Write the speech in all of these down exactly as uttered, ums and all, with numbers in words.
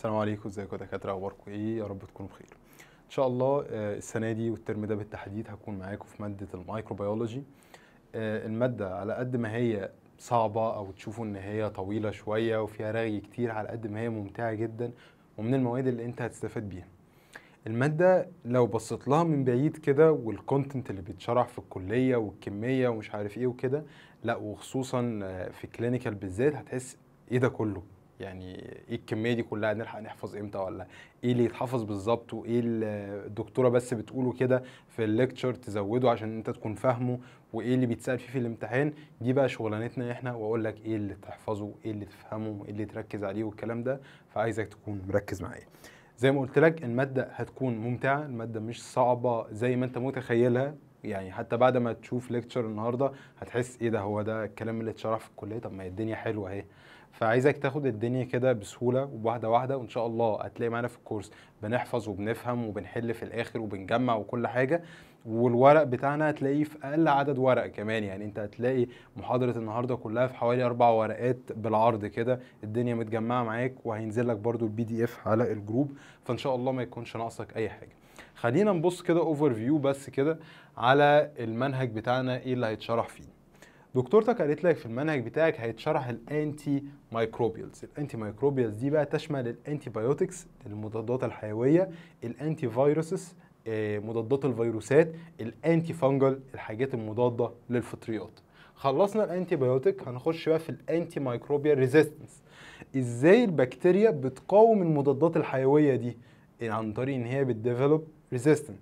السلام عليكم، ازيكم يا دكاتره؟ اخباركم ايه؟ يا رب تكونوا بخير ان شاء الله. آه، السنه دي والترم ده بالتحديد هكون معاكم في ماده الميكروبيولوجي. آه، الماده على قد ما هي صعبه او تشوفوا ان هي طويله شويه وفيها رغي كتير، على قد ما هي ممتعه جدا ومن المواد اللي انت هتستفاد بيها. الماده لو بصيت لها من بعيد كده والكونتنت اللي بيتشرح في الكليه والكميه ومش عارف ايه وكده، لا وخصوصا آه، في كلينيكال بالذات هتحس ايه ده كله؟ يعني ايه الكميه دي كلها؟ نلحق نحفظ امتى؟ ولا ايه اللي يتحفظ بالظبط؟ وايه اللي الدكتوره بس بتقوله كده في الليكتشر تزوده عشان انت تكون فاهمه؟ وايه اللي بيتسال فيه في الامتحان؟ دي بقى شغلانتنا احنا، واقول لك ايه اللي تحفظه وايه اللي تفهمه وايه اللي تركز عليه والكلام ده. فعايزك تكون مركز معايا. زي ما قلت لك الماده هتكون ممتعه، الماده مش صعبه زي ما انت متخيلها. يعني حتى بعد ما تشوف ليكتشر النهارده هتحس ايه ده؟ هو ده الكلام اللي اتشرح في الكليه؟ طب ما هي الدنيا حلوه اهي. فعايزك تاخد الدنيا كده بسهوله وواحده واحده، وان شاء الله هتلاقي معانا في الكورس بنحفظ وبنفهم وبنحل في الاخر وبنجمع وكل حاجه. والورق بتاعنا هتلاقيه في اقل عدد ورق كمان، يعني انت هتلاقي محاضره النهارده كلها في حوالي اربع ورقات بالعرض كده، الدنيا متجمعه معاك، وهينزل لك برده البي دي اف على الجروب، فان شاء الله ما يكونش ناقصك اي حاجه. خلينا نبص كده اوفر فيو بس كده على المنهج بتاعنا، ايه اللي هيتشرح فيه. دكتورتك قالت لك في المنهج بتاعك هيتشرح الانتي مايكروبيالز. الانتي مايكروبيالز دي بقى تشمل الانتي بايوتكس المضادات الحيويه، الانتي فيروسز مضادات الفيروسات، الانتي فانجل الحاجات المضاده للفطريات. خلصنا الانتي بايوتك، هنخش بقى في الانتي مايكروبيال ريزيستنس. ازاي البكتيريا بتقاوم المضادات الحيويه دي؟ عن طريق ان هي بتديفلوب ريزيستنس،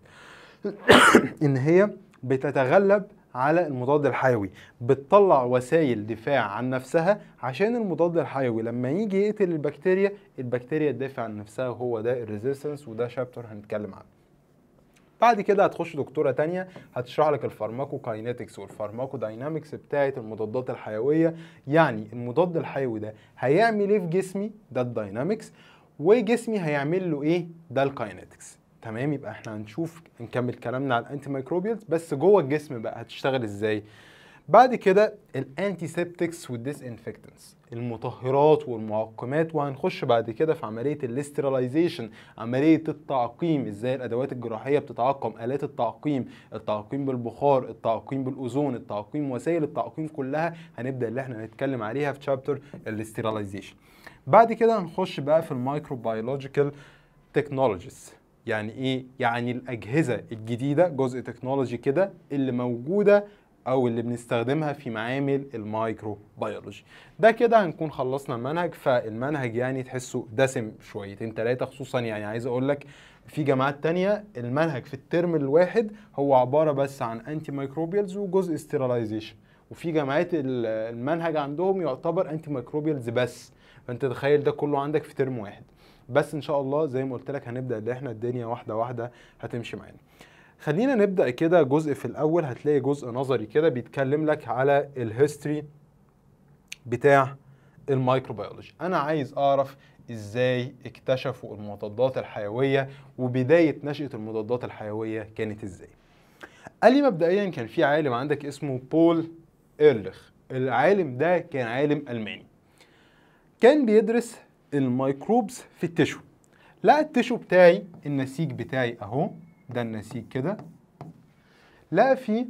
ان هي بتتغلب على المضاد الحيوي، بتطلع وسائل دفاع عن نفسها عشان المضاد الحيوي لما يجي يقتل البكتيريا، البكتيريا تدافع عن نفسها، وهو ده الريزيستنس، وده شابتر هنتكلم عنه. بعد كده هتخش دكتوره تانية هتشرح لك الفارماكوكاينetics والفارماكوداينامكس بتاعه المضادات الحيويه. يعني المضاد الحيوي ده هيعمل ايه في جسمي؟ ده الداينامكس. وجسمي هيعمل له ايه؟ ده الكاينetics. تمام، يبقى احنا هنشوف نكمل كلامنا على الانتي مايكروبيالز بس جوه الجسم بقى هتشتغل ازاي. بعد كده الانتي سيبتكس والديس انفكتنس، المطهرات والمعقمات، وهنخش بعد كده في عمليه الاسترلايزيشن، عمليه التعقيم، ازاي الادوات الجراحيه بتتعقم، الات التعقيم، التعقيم بالبخار، التعقيم بالاوزون، التعقيم، وسائل التعقيم كلها هنبدا اللي احنا نتكلم عليها في شابتر الاسترلايزيشن. بعد كده هنخش بقى في المايكروبيولوجيكال تكنولوجيز. يعني ايه؟ يعني الاجهزه الجديده، جزء تكنولوجي كده اللي موجوده او اللي بنستخدمها في معامل الميكروبيولوجي. ده كده هنكون خلصنا المنهج. فالمنهج يعني تحسه دسم شويتين ثلاثه، خصوصا يعني عايز اقول لك في جامعات تانية المنهج في الترم الواحد هو عباره بس عن انتي مايكروبيالز وجزء استيرلايزيشن، وفي جامعات المنهج عندهم يعتبر انتي مايكروبيالز بس. فانت تخيل ده كله عندك في ترم واحد. بس ان شاء الله زي ما قلت لك هنبدا اللي احنا الدنيا واحده واحده هتمشي معانا. خلينا نبدا كده. جزء في الاول هتلاقي جزء نظري كده بيتكلم لك على الهيستوري بتاع الميكروبيولوجي. انا عايز اعرف ازاي اكتشفوا المضادات الحيويه وبدايه نشاه المضادات الحيويه كانت ازاي. قال لي مبدئيا كان في عالم عندك اسمه بول إيرليخ. العالم ده كان عالم الماني، كان بيدرس الميكروبز في التشو. لقى التشو بتاعي، النسيج بتاعي اهو، ده النسيج كده، لقى فيه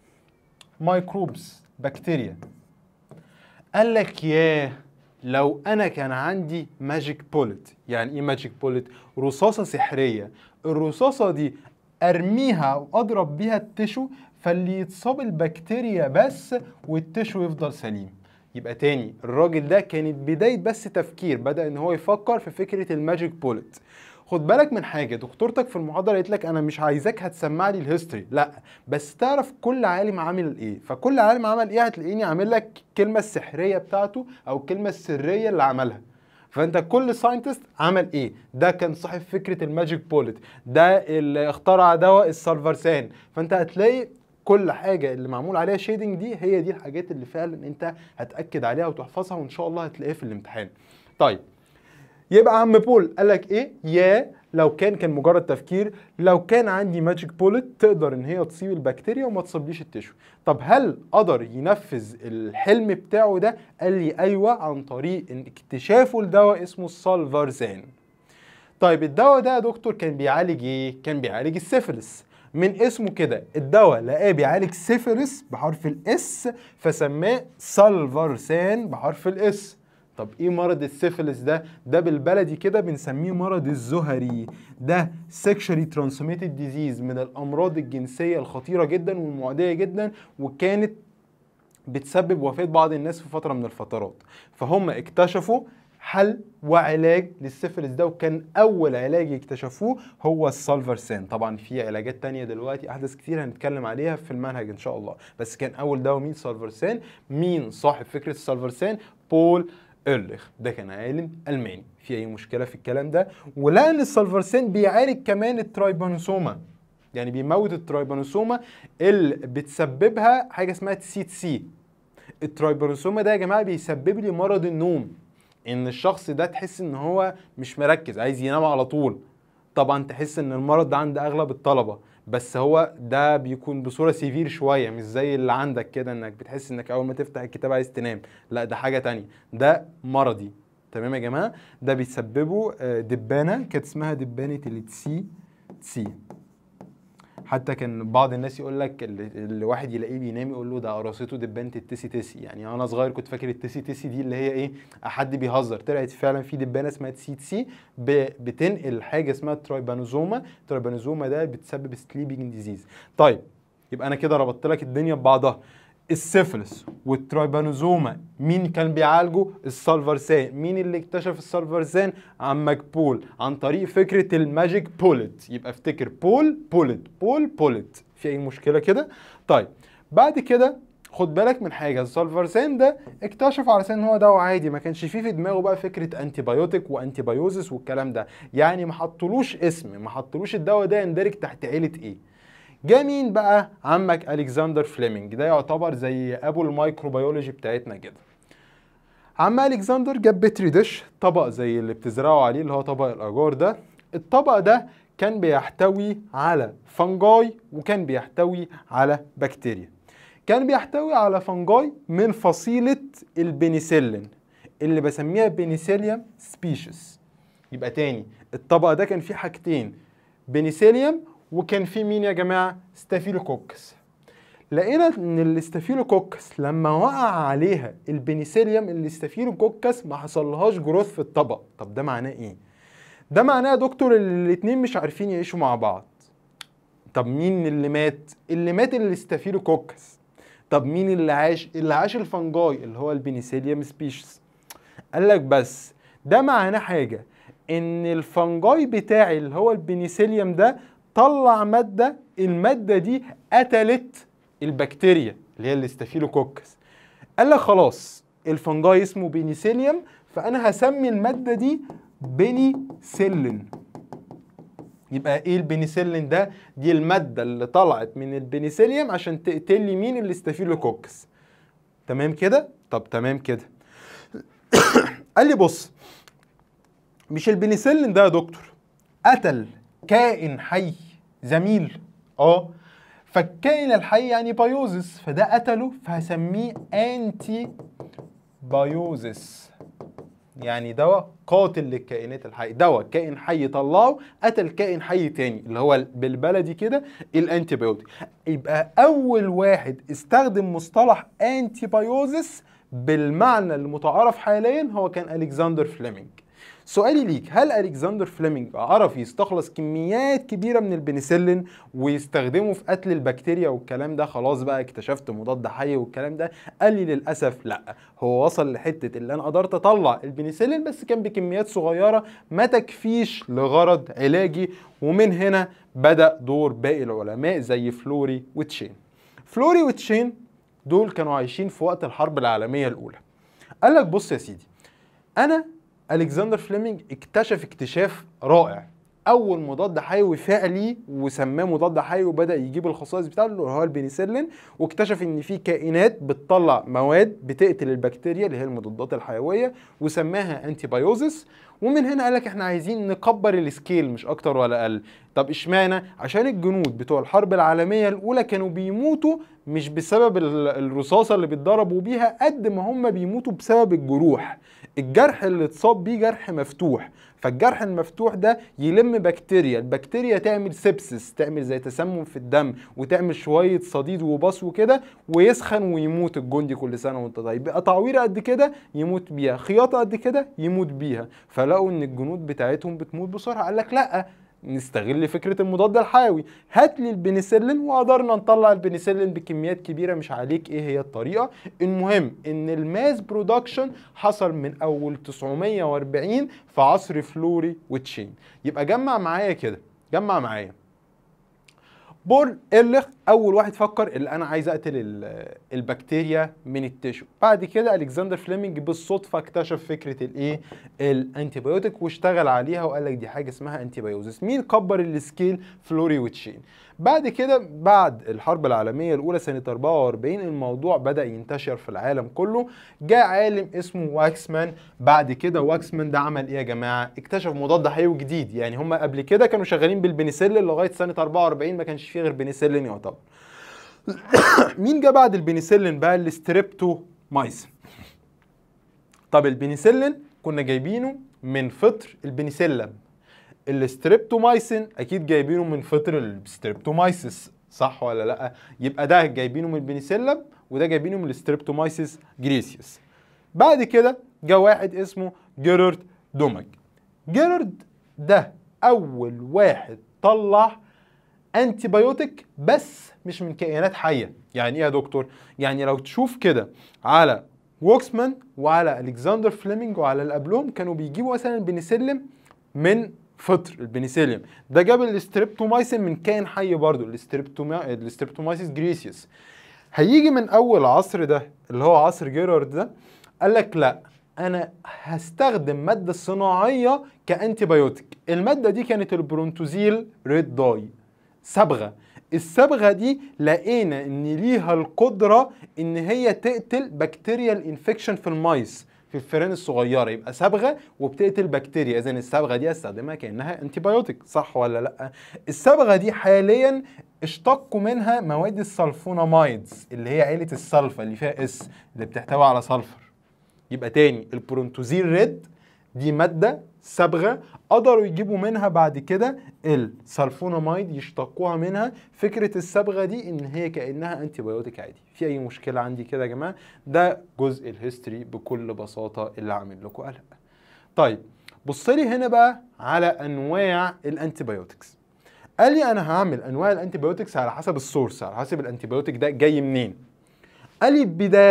ميكروبز، بكتيريا. قال لك ياه، لو انا كان عندي ماجيك بولت. يعني ايه ماجيك بولت؟ رصاصه سحريه. الرصاصه دي ارميها واضرب بيها التشو، فاللي يتصاب البكتيريا بس والتشو يفضل سليم. يبقى تاني الراجل ده كانت بدايه بس تفكير، بدا ان هو يفكر في فكره الماجيك بولت. خد بالك من حاجه، دكتورتك في المحاضره قالت لك انا مش عايزاك هتسمع لي الهيستوري، لا بس تعرف كل عالم عامل ايه. فكل عالم عمل ايه هتلاقيني عامل لك الكلمه السحريه بتاعته او الكلمه السريه اللي عملها. فانت كل ساينتست عمل ايه. ده كان صاحب فكره الماجيك بولت، ده اللي اخترع دواء السالفارسان. فانت هتلاقي كل حاجه اللي معمول عليها شيدنج دي هي دي الحاجات اللي فعلا انت هتاكد عليها وتحفظها، وان شاء الله هتلاقيها في الامتحان. طيب يبقى عم بول قال لك ايه؟ يا لو كان كان مجرد تفكير، لو كان عندي ماجيك بولت تقدر ان هي تصيب البكتيريا وما تصيبليش التشو. طب هل قدر ينفذ الحلم بتاعه ده؟ قال لي ايوه، عن طريق ان اكتشافه لدواء اسمه السالفارزان. طيب الدواء ده يا دكتور كان بيعالج ايه؟ كان بيعالج السيفلس، من اسمه كده الدواء لقاه بيعالج سيفلس بحرف الاس فسماه سالفارسان بحرف الاس. طب ايه مرض السيفلس ده؟ ده بالبلدي كده بنسميه مرض الزهري، ده سيكشوالي ترانسميتد ديزيز، من الامراض الجنسيه الخطيره جدا والمعديه جدا، وكانت بتسبب وفاه بعض الناس في فتره من الفترات. فهم اكتشفوا حل وعلاج للسيفلس ده، وكان اول علاج اكتشفوه هو السالفارسان. طبعا في علاجات تانية دلوقتي احدث كتير هنتكلم عليها في المنهج ان شاء الله، بس كان اول دواء مين؟ سالفارسان. مين صاحب فكره السالفارسان؟ بول إيرليخ، ده كان عالم الماني. في اي مشكله في الكلام ده؟ ولقى ان السالفارسان بيعالج كمان الترايبانوسوما، يعني بيموت الترايبانوسوما اللي بتسببها حاجه اسمها تي سي. الترايبانوسوما ده يا جماعه بيسبب لي مرض النوم، ان الشخص ده تحس ان هو مش مركز، عايز ينام على طول. طبعا تحس ان المرض ده عند اغلب الطلبه، بس هو ده بيكون بصوره سيفير شويه، مش زي اللي عندك كده انك بتحس انك اول ما تفتح الكتاب عايز تنام. لا، ده حاجه تانية، ده مرضي. تمام يا جماعه؟ ده بيسببه دبانه كانت اسمها دبانه التسي تسي. حتى كان بعض الناس يقول لك اللي واحد يلاقيه بينام يقول له ده قراصته دبانه التسي تسي. يعني انا صغير كنت فاكر التسي تسي دي اللي هي ايه، حد بيهزر، طلعت فعلا في دبانه اسمها تسي تسي بتنقل حاجه اسمها ترايبانوزوما. الترايبانوزوما ده بتسبب سليبنج ديزيز. طيب يبقى انا كده ربطت لك الدنيا ببعضها. السيفلس والترايبانوزوما مين كان بيعالجه؟ السالفارسان. مين اللي اكتشف السالفارسان؟ عمك بول، عن طريق فكره الماجيك بوليت. يبقى افتكر بول بوليت، بول بوليت. في اي مشكله كده؟ طيب بعد كده خد بالك من حاجه، السالفارسان ده اكتشف على ان هو دواء عادي، ما كانش فيه في دماغه بقى فكره انتي بايوتيك وانتي بايوزس والكلام ده، يعني ما حطلوش اسم، ما حطلوش الدواء ده يندرج تحت عيله ايه. جه مين بقى؟ عمك الكسندر فليمنج، ده يعتبر زي ابو الميكروبيولوجي بتاعتنا كده. عم الكسندر جاب بتري ديش، طبق زي اللي بتزرعوا عليه اللي هو طبق الاجار ده. الطبق ده كان بيحتوي على فنجاي وكان بيحتوي على بكتيريا. كان بيحتوي على فنجاي من فصيلة البنسلين اللي بسميها بنسيليوم سبيشيز. يبقى تاني الطبق ده كان فيه حاجتين، بنسيليوم وكان فيه مين يا جماعة؟ ستافيلوكوكس. لقينا ان الاستافيلوكوكس لما وقع عليها البنسيليوم، الاستافيلوكوكس ما حصلهاش جروث في الطبق. طب ده معناه ايه؟ ده معناه يا دكتور الاتنين مش عارفين يعيشوا مع بعض. طب مين اللي مات؟ اللي مات الاستافيلوكوكس. طب مين اللي عاش؟ اللي عاش الفنجاي اللي هو البنسيليوم سبيشيز. قال لك بس ده معناه حاجة، ان الفنجاي بتاعي اللي هو البنسيليوم ده طلع مادة، المادة دي قتلت البكتيريا اللي هي الاستافيلوكوكس. قال لك خلاص الفنجاي اسمه بنسيليوم، فانا هسمي المادة دي بنسلين. يبقى ايه البنسلين ده؟ دي المادة اللي طلعت من البنسيليوم عشان تقتل لي مين؟ الاستافيلوكوكس. تمام كده؟ طب تمام كده. قال لي بص، مش البنسلين ده يا دكتور قتل كائن حي زميل؟ اه، فالكائن الحي يعني بايوزس، فده قتله فهسميه انتي بايوزس، يعني دواء قاتل للكائنات الحية. دواء كائن حي طلعه قتل كائن حي تاني، اللي هو بالبلدي كده الانتي بايوتيك. يبقى اول واحد استخدم مصطلح انتي بايوزس بالمعنى المتعارف حاليا هو كان الكسندر فليمنج. سؤالي ليك، هل الكسندر فليمنج عرف يستخلص كميات كبيره من البنسلين ويستخدمه في قتل البكتيريا والكلام ده؟ خلاص بقى اكتشفت مضاد حيوي والكلام ده؟ قال لي للاسف لا، هو وصل لحته اللي انا قدرت اطلع البنسلين بس كان بكميات صغيره ما تكفيش لغرض علاجي. ومن هنا بدا دور باقي العلماء زي فلوري وتشين. فلوري وتشين دول كانوا عايشين في وقت الحرب العالميه الاولى. قال لك بص يا سيدي، انا الكسندر فليمنج اكتشف اكتشاف رائع، اول مضاد حيوي فعلي وسماه مضاد حيوي وبدا يجيب الخصائص بتاعته اللي هو البنسلين، واكتشف ان في كائنات بتطلع مواد بتقتل البكتيريا اللي هي المضادات الحيويه وسماها انتي بايوزس. ومن هنا قال لك احنا عايزين نكبر السكيل مش اكتر ولا اقل. طب اشمعنى؟ عشان الجنود بتوع الحرب العالميه الاولى كانوا بيموتوا مش بسبب الرصاصه اللي بيتضربوا بيها قد ما هم بيموتوا بسبب الجروح. الجرح اللي اتصاب بيه جرح مفتوح، فالجرح المفتوح ده يلم بكتيريا، البكتيريا تعمل سبسس، تعمل زي تسمم في الدم وتعمل شويه صديد وبص وكده ويسخن ويموت الجندي. كل سنه وانت طيب. بقى تعويره قد كده يموت بيها، خياطه قد كده يموت بيها. فلقوا ان الجنود بتاعتهم بتموت بسرعه، قال لك لا نستغل فكره المضاد الحيوي، هات لي البنسلين. وقدرنا نطلع البنسلين بكميات كبيره، مش عليك ايه هي الطريقه. المهم ان الماس برودكشن حصل من اول تسعمية واربعين في عصر فلوري وتشين. يبقى جمع معايا كده، جمع معايا. بول إيرليخ اول واحد فكر اللي انا عايز اقتل البكتيريا من التيشو. بعد كده الكسندر فليمنج بالصدفه اكتشف فكره الايه الانتيبيوتيك واشتغل عليها وقال لك دي حاجه اسمها انتيبيوزس. مين كبر السكيل؟ فلوري وتشين. بعد كده بعد الحرب العالميه الاولى سنه اربعة واربعين الموضوع بدا ينتشر في العالم كله. جاء عالم اسمه واكسمان. بعد كده واكسمان ده عمل ايه يا جماعه؟ اكتشف مضاد حيوي جديد. يعني هم قبل كده كانوا شغالين بالبنسلين لغايه سنه اربعة واربعين ما كانش فيه غير بنسلين يعتبر. مين جه بعد البنسلين بقى؟ الاستريبتومايسين. طب البنسلين كنا جايبينه من فطر البنسلم، الاستريبتومايسين اكيد جايبينه من فطر الستريبتومايسيس، صح ولا لا؟ يبقى ده جايبينه من البنسلم وده جايبينه من الاستريبتومايسيس جريسيوس. بعد كده جه واحد اسمه جيرارد دومج. جيرارد ده اول واحد طلع انتيبيوتيك بس مش من كائنات حيه. يعني ايه يا دكتور؟ يعني لو تشوف كده على ووكسمان وعلى الكسندر فليمنج وعلى اللي قبلهم كانوا بيجيبوا مثلا البنسلم من فطر البنسليوم، ده جاب الاستريبتومايسين من كائن حي برضه الاستريبتوما الاستريبتومايسيس جريسيوس. هيجي من اول عصر ده اللي هو عصر جيرارد ده قال لك لا انا هستخدم ماده صناعيه كانتيبيوتيك. الماده دي كانت البرونتوزيل ريد داي، صبغه. الصبغه دي لقينا ان ليها القدره ان هي تقتل بكتيريال انفكشن في المايس، في الفئران الصغيره. يبقى صبغه وبتقتل بكتيريا، اذا الصبغه دي استخدمها كانها انتيبيوتيك، صح ولا لا؟ الصبغه دي حاليا اشتقوا منها مواد السلفونامايدز اللي هي عيله السلفا اللي فيها اس اللي بتحتوي على سلفر. يبقى تاني البرونتوزيل ريد دي ماده صبغه قدروا يجيبوا منها بعد كده السلفونامايد يشتقوها منها. فكره الصبغه دي ان هي كانها انتيبيوتيك عادي. في اي مشكله عندي كده يا جماعه؟ ده جزء الهيستوري بكل بساطه اللي عامل لكم قلق. طيب بص لي هنا بقى على انواع الانتيبيوتكس. قال لي انا هعمل انواع الانتيبيوتكس على حسب السورس، على حسب الانتيبيوتيك ده جاي منين. قال لي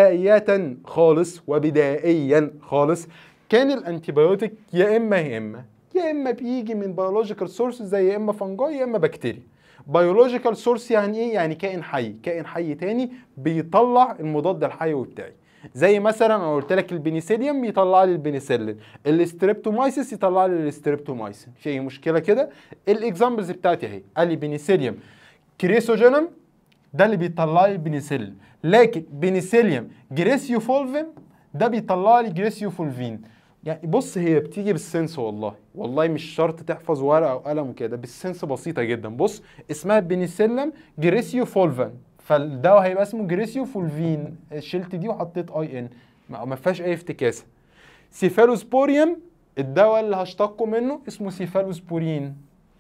بدايه خالص وبدائيا خالص كان الانتيبيوتيك يا اما يا اما يا اما بيجي من بيولوجيكال سورس زي يا اما فنجاي يا اما بكتيريا. بيولوجيكال سورس يعني ايه؟ يعني كائن حي، كائن حي تاني بيطلع المضاد الحيوي بتاعي. زي مثلا انا قلت لك البنسليوم يطلع لي البنسلين، الاستريبتومايسيس يطلع لي الاستريبتومايسين. في اي مشكله كده؟ الاكزامبلز بتاعتي اهي. قال لي بنسليوم كريسوجينم ده اللي بيطلع لي البنسلين، لكن بنسليوم جريسيوفولفين ده بيطلع لي جريسيوفولفين. يعني بص هي بتيجي بالسنس، والله والله مش شرط تحفظ ورقه او قلم كده، بالسنس بسيطه جدا. بص اسمها بنسلم جريسيوفولفين، فالدواء هيبقى اسمه جريسيوفولفين، شلت دي وحطيت اي ان ما فيهاش اي افتكاسه. سيفالوسبوريوم الدواء اللي هشتقه منه اسمه سيفالوسبورين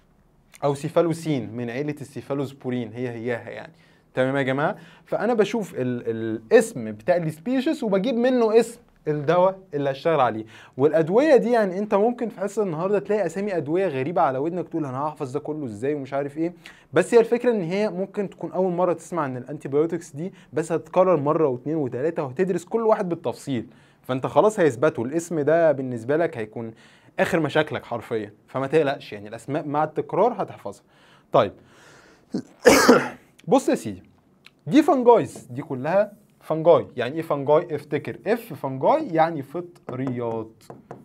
او سيفالوسين من عيله السيفالوسبورين، هي هياها يعني. تمام يا جماعه؟ فانا بشوف ال الاسم بتاع السبيشيز وبجيب منه اسم الدواء اللي هشتغل عليه. والادويه دي يعني انت ممكن في حصه النهارده تلاقي اسامي ادويه غريبه على ودنك تقول انا هحفظ ده كله ازاي ومش عارف ايه. بس هي الفكره ان هي ممكن تكون اول مره تسمع عن الانتيبيوتكس دي، بس هتتكرر مره واثنين وثلاثه وهتدرس كل واحد بالتفصيل، فانت خلاص هيثبتوا. الاسم ده بالنسبه لك هيكون اخر مشاكلك حرفيا، فما تقلقش يعني الاسماء مع التكرار هتحفظها. طيب بص يا سيدي، دي فنجايز دي كلها فنجاي. يعني ايه فنجاي؟ افتكر اف فنجاي يعني فطريات.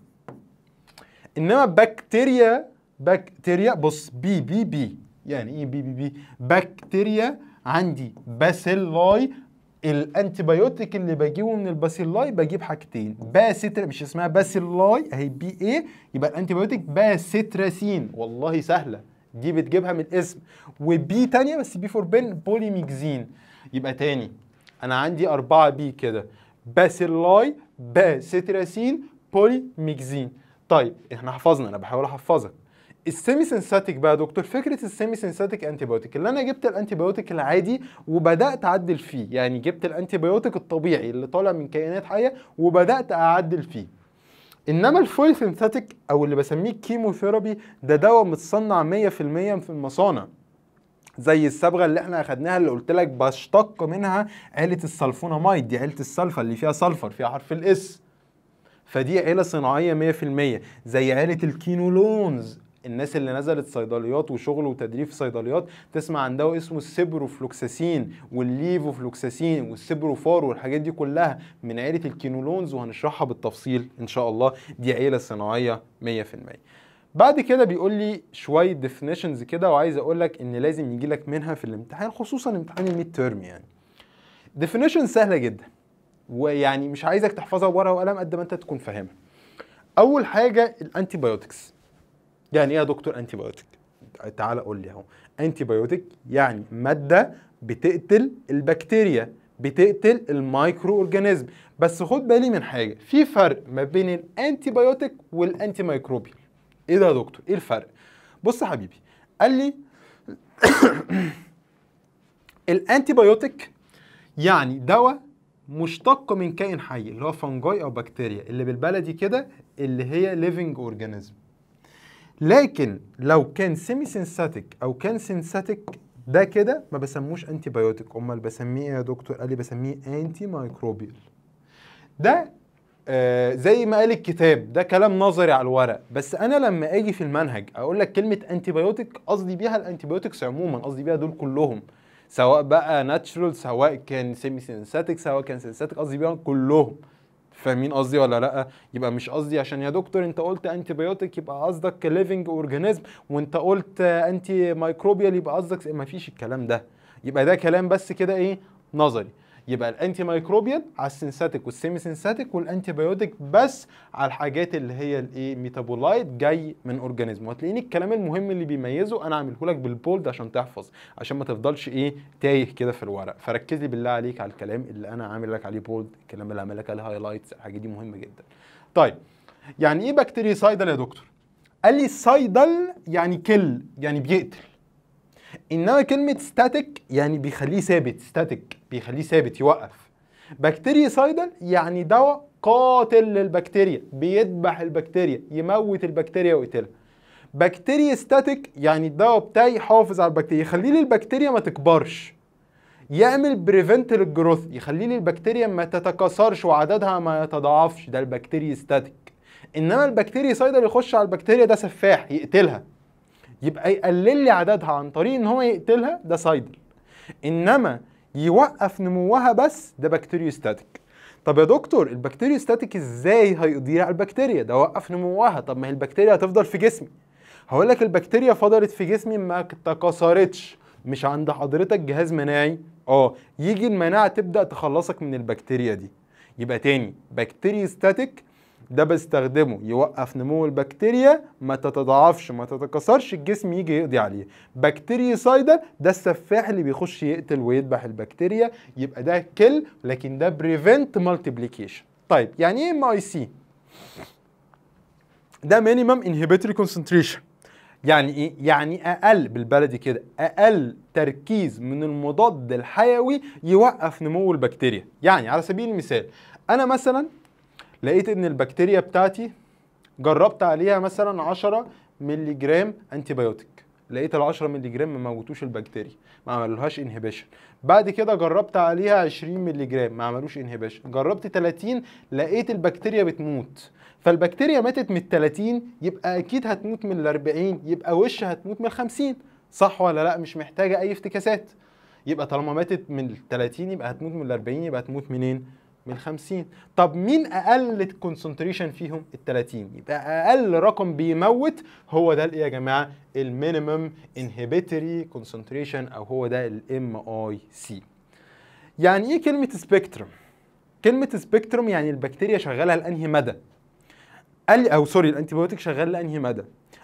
انما بكتيريا بكتيريا بص بي بي بي يعني ايه بي بي بي؟ بكتيريا عندي باسيلاي. الانتيبيوتيك اللي بجيبه من الباسيلاي بجيب حاجتين، باسيترا مش اسمها باسيلاي اهي بي ايه، يبقى الانتيبيوتيك باسيتراسين. والله سهله دي بتجيبها من الاسم. وبي تانية بس بي فور بن بوليميكزين. يبقى تاني انا عندي أربعة بي كده، باسيلاي باسيتراسين بوليميكزين. طيب احنا حفظنا، انا بحاول احفظك. السيمي سينثيتك بقى يا دكتور، فكره السيمي سينثيتك انتي بايوتيك اللي انا جبت الانتي بايوتيك العادي وبدات اعدل فيه، يعني جبت الانتي بايوتيك الطبيعي اللي طالع من كائنات حيه وبدات اعدل فيه. انما الفول سينثيتك او اللي بسميه كيموثيرابي ده دواء متصنع مية في المية في المصانع، زي الصبغه اللي احنا اخدناها اللي قلت لك بشتق منها عيله السلفوناميد، دي عيله السلفا اللي فيها سلفر فيها حرف الاس، فدي عيله صناعيه مية في المية. زي عيله الكينولونز، الناس اللي نزلت صيدليات وشغل وتدريب في صيدليات تسمع عن دواء اسمه السيبروفلوكساسين والليفوفلوكساسين والسيبروفار والحاجات دي كلها من عيله الكينولونز، وهنشرحها بالتفصيل ان شاء الله. دي عيله صناعيه مية في المية. بعد كده بيقول لي شويه ديفينيشنز كده، وعايز اقول لك ان لازم يجي لك منها في الامتحان، خصوصا امتحان الميد تيرم. يعني ديفينيشن سهله جدا، ويعني مش عايزك تحفظها بورقه وقلم قد ما انت تكون فاهمها. اول حاجه الانتي بايوتكس. يعني ايه يا دكتور انتي بايوتيك؟ تعال قول لي اهو. انتي بايوتيك يعني ماده بتقتل البكتيريا، بتقتل المايكرو اورجانيزم. بس خد بالي من حاجه، في فرق ما بين الانتي بايوتيك والانتي مايكروبيال. ايه ده يا دكتور؟ ايه الفرق؟ بص يا حبيبي، قال لي الانتي بايوتيك يعني دواء مشتق من كائن حي اللي هو فنجاي او بكتيريا، اللي بالبلدي كده اللي هي ليفنج اورجانيزم. لكن لو كان سيمي سينثيتك او كان سينثيتك ده كده ما بسموش انتي بايوتيك. امال بسميه ايه يا دكتور؟ قال لي بسميه انتي مايكروبيال. ده آه زي ما قال الكتاب، ده كلام نظري على الورق، بس انا لما اجي في المنهج اقول لك كلمه انتي بايوتيك قصدي بيها الانتي بايوتكس عموما، قصدي بيها دول كلهم، سواء بقى ناتشرال سواء كان سيمي سينثيتك سواء كان سينثيتك، قصدي بيها كلهم. فاهمين قصدي ولا لا؟ يبقى مش قصدي عشان يا دكتور انت قلت انتي بايوتيك يبقى قصدك ليفنج اورجانيزم، وانت قلت انتي مايكروبيال يبقى قصدك، ما فيش الكلام ده. يبقى ده كلام بس كده ايه، نظري. يبقى الانتي مايكروبيال على السينثيتك والسيمي سينثيتك، والانتي بايوتيك بس على الحاجات اللي هي الايه ميتابولايت جاي من اورجانيزم. وهتلاقيني الكلام المهم اللي بيميزه انا عامله لك بالبولد عشان تحفظ، عشان ما تفضلش ايه تايه كده في الورق. فركز لي بالله عليك على الكلام اللي انا عامل لك عليه بولد، الكلام اللي عامل لك عليه هايلايتس، الحاجات دي مهمه جدا. طيب يعني ايه بكتيريا سايدل يا دكتور؟ قال لي سايدل يعني كل، يعني بيقتل. انما كلمه ستاتيك يعني بيخليه ثابت، ستاتيك بيخليه ثابت يوقف. بكتيريا سايدل يعني دواء قاتل للبكتيريا، بيذبح البكتيريا، يموت البكتيريا ويقتلها. بكتيريا ستاتيك يعني الدواء بتاعي يحافظ على البكتيريا، يخلي لي البكتيريا ما تكبرش، يعمل بريفنت للجروث، يخلي لي البكتيريا ما تتكاثرش وعددها ما يتضاعفش، ده البكتيريا ستاتيك. انما البكتيريا سايدل يخش على البكتيريا ده سفاح يقتلها، يبقى يقلل لي عددها عن طريق ان هو يقتلها، ده سايدل. انما يوقف نموها بس، ده بكتيريوستاتيك. طب يا دكتور البكتيريوستاتيك ازاي هيقضي على البكتيريا؟ ده وقف نموها. طب ما هي البكتيريا هتفضل في جسمي. هقول لك البكتيريا فضلت في جسمي ما تكاثرتش، مش عند حضرتك جهاز مناعي؟ اه، يجي المناعه تبدا تخلصك من البكتيريا دي. يبقى تاني بكتيريوستاتيك ده بستخدمه يوقف نمو البكتيريا ما تتضاعفش ما تتكاثرش، الجسم يجي يقضي عليه. بكتيريا سايدل ده السفاح اللي بيخش يقتل ويذبح البكتيريا، يبقى ده كل، لكن ده بريفنت مالتيبليكيشن. طيب يعني ايه ام اي سي؟ ده مينيمم انهبيتوري كونسنتريشن. يعني ايه؟ يعني اقل، بالبلدي كده اقل تركيز من المضاد الحيوي يوقف نمو البكتيريا. يعني على سبيل المثال انا مثلا لقيت ان البكتيريا بتاعتي جربت عليها مثلا عشرة مللي جرام انتي بايوتيك، لقيت ال عشرة مللي جرام ما موتوش البكتيريا، ما عملوهاش انهبيشن. بعد كده جربت عليها عشرين مللي جرام ما عملوش انهبيشن. جربت تلاتين لقيت البكتيريا بتموت. فالبكتيريا ماتت من ال تلاتين، يبقى اكيد هتموت من ال أربعين، يبقى وش هتموت من ال خمسين. صح ولا لا؟ مش محتاجه اي افتكاسات. يبقى طالما ماتت من ال تلاتين يبقى هتموت من ال أربعين، يبقى هتموت منين؟ من خمسين. طب مين اقل كونسنتريشن فيهم؟ ال تلاتين. يبقى اقل رقم بيموت هو ده الايه يا جماعه؟ المينيمم انهبيتوري كونسنتريشن، او هو ده الام اي سي. يعني ايه كلمه سبيكترم؟ كلمه سبيكترم يعني البكتيريا شغاله لانهي مدى؟ قال لي او سوري الانتي بايوتيك شغال لانهي مدى؟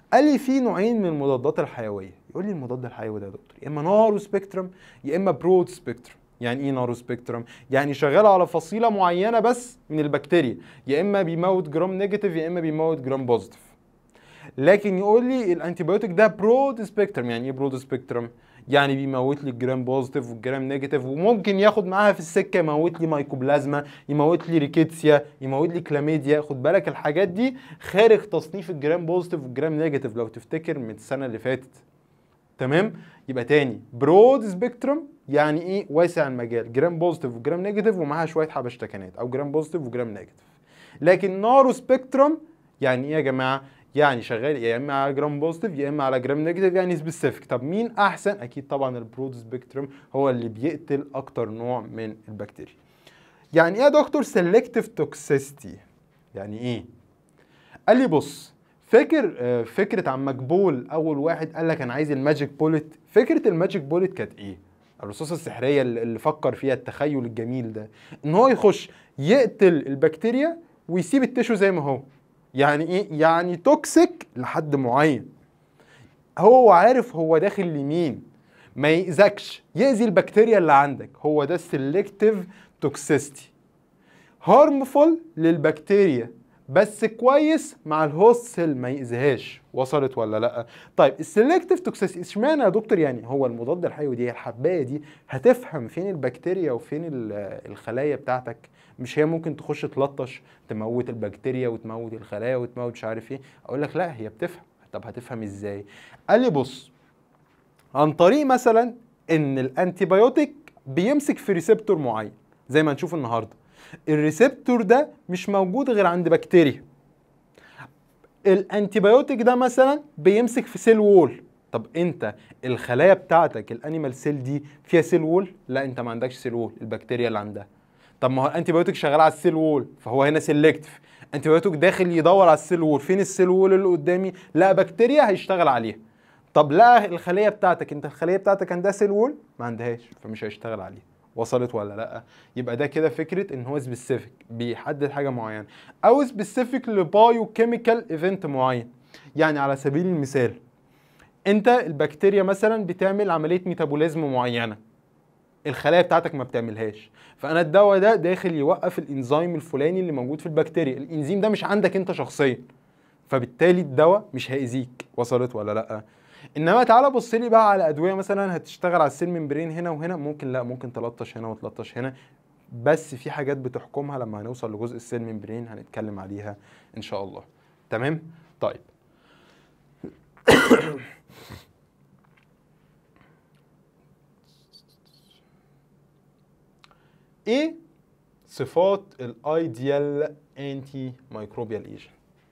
قال لي في نوعين من المضادات الحيويه. يقول لي المضاد الحيوي ده يا دكتور يا اما نارو سبيكترم يا اما برود سبيكترم. يعني ايه نارو سبيكترم؟ يعني شغال على فصيله معينه بس من البكتيريا، يا اما بيموت جرام نيجاتيف يا اما بيموت جرام بوزيتيف. لكن يقول لي الانتيبيوتيك ده برود سبيكترم. يعني ايه برود سبيكترم؟ يعني بيموت لي الجرام بوزيتيف والجرام نيجاتيف، وممكن ياخد معاها في السكه يموت لي مايكوبلازما، يموت لي ريكيتسيا، يموت لي كلاميديا. خد بالك الحاجات دي خارج تصنيف الجرام بوزيتيف والجرام نيجاتيف لو تفتكر من السنه اللي فاتت. تمام؟ يبقى تاني برود سبيكترم يعني ايه؟ واسع المجال، جرام بوزيتيف وجرام نيجاتيف ومعاها شويه حبشتكنات، او جرام بوزيتيف وجرام نيجاتيف. لكن نارو سبيكترم يعني ايه يا جماعه؟ يعني شغال يا اما على جرام بوزيتيف يا اما على جرام نيجاتيف، يعني سبيسيفيك. طب مين احسن؟ اكيد طبعا البرود سبيكترم هو اللي بيقتل اكتر نوع من البكتيريا. يعني ايه يا دكتور سيلكتيف توكسيستي؟ يعني ايه؟ قال لي بص، فاكر آه، فكره عن مجبول اول واحد قال لك انا عايز الماجيك بوليت؟ فكره الماجيك بوليت كانت ايه؟ الرصاصه السحريه اللي فكر فيها التخيل الجميل ده، ان هو يخش يقتل البكتيريا ويسيب التشو زي ما هو. يعني ايه؟ يعني توكسيك لحد معين، هو عارف هو داخل لمين، ما يأذكش، يأذي البكتيريا اللي عندك. هو ده السلكتيف توكسيستي. هارمفول للبكتيريا بس كويس مع الهوست سيل، ما يأذيهاش. وصلت ولا لا؟ طيب السلكتيف توكسيستي اشمعنى يا دكتور؟ يعني هو المضاد الحيوي دي الحبايه دي هتفهم فين البكتيريا وفين الخلايا بتاعتك؟ مش هي ممكن تخش تلطش تموت البكتيريا وتموت الخلايا وتموت مش عارف ايه؟ اقول لك لا، هي بتفهم. طب هتفهم ازاي؟ قال لي بص، عن طريق مثلا ان الانتيبيوتيك بيمسك في ريسبتور معين زي ما هنشوف النهارده. الريسبتور ده مش موجود غير عند بكتيريا. الانتيبيوتيك ده مثلا بيمسك في سيل وول. طب انت الخلايا بتاعتك الانيمال سيل دي فيها سيل وول؟ لا، انت ما عندكش سيل وول، البكتيريا اللي عندها. طب ما هو الانتيبيوتيك شغال على السيل وول، فهو هنا سيلكتيف. انتيبيوتيك داخل يدور على السيل وول، فين السيل وول اللي قدامي؟ لا بكتيريا، هيشتغل عليها. طب لا الخليه بتاعتك، انت الخليه بتاعتك عندها سيل وول؟ ما عندهاش، فمش هيشتغل عليها. وصلت ولا لا؟ يبقى ده كده فكره ان هو سبيسيفيك، بيحدد حاجه معينه، او سبيسيفيك لبايو كيميكال ايفنت معين. يعني على سبيل المثال، انت البكتيريا مثلا بتعمل عمليه ميتابوليزم معينه، الخلايا بتاعتك ما بتعملهاش، فانا الدواء ده داخل يوقف الانزيم الفلاني اللي موجود في البكتيريا. الانزيم ده مش عندك انت شخصيا، فبالتالي الدواء مش هيأذيك. وصلت ولا لا؟ انما تعالى بص لي بقى على ادويه مثلا هتشتغل على السيل ممبرين هنا وهنا، ممكن لا، ممكن تلطش هنا وتلطش هنا، بس في حاجات بتحكمها لما هنوصل لجزء السيل ممبرين هنتكلم عليها ان شاء الله. تمام؟ طيب ايه صفات الايديال انتي مايكروبيال ايجنت؟